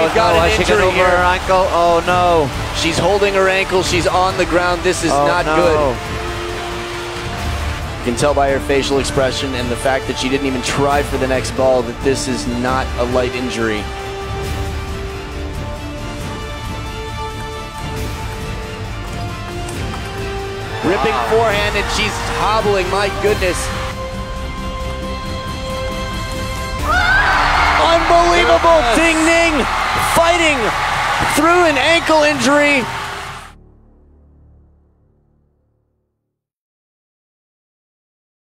we've got an injury over here. her ankle. Oh no. She's holding her ankle. She's on the ground. This is not good. You can tell by her facial expression and the fact that she didn't even try for the next ball that this is not a light injury. Ripping forehand, and she's hobbling. My goodness. Unbelievable. Ding Ding fighting through an ankle injury.